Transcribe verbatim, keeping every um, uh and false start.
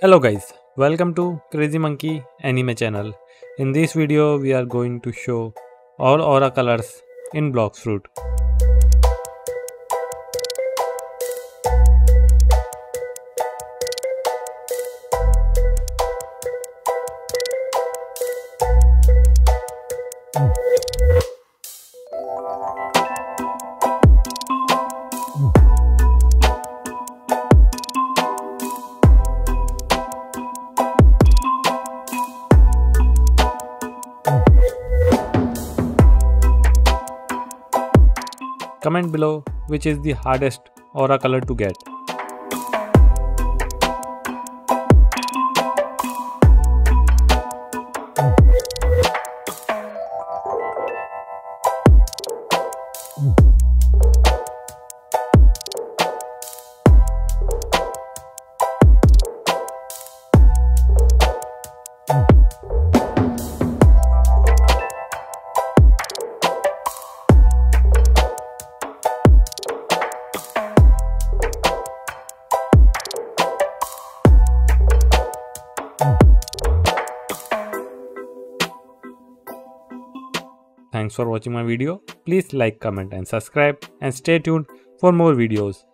Hello guys, welcome to Crazy Monkey Anime channel. In this video we are going to show all aura colors in Blox fruit. Comment below which is the hardest aura color to get. Thanks for watching my video. Please like, comment and subscribe and stay tuned for more videos.